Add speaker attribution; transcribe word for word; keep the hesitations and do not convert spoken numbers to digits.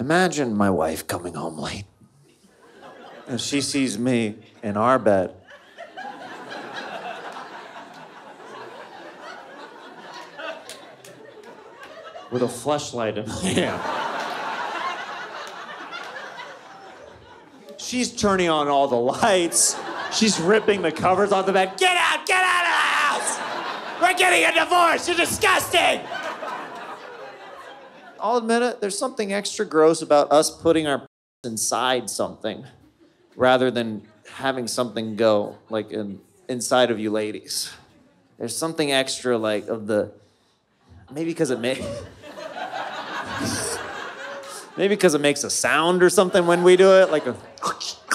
Speaker 1: Imagine my wife coming home late. And she sees me in our bed. With a fleshlight in my hand. She's turning on all the lights. She's ripping the covers off the bed. Get out! Get out of the house! We're getting a divorce! You're disgusting! I'll admit it, there's something extra gross about us putting our inside something rather than having something go, like, in, inside of you ladies. There's something extra, like, of the... Maybe because it may... Maybe because it makes a sound or something when we do it, like a...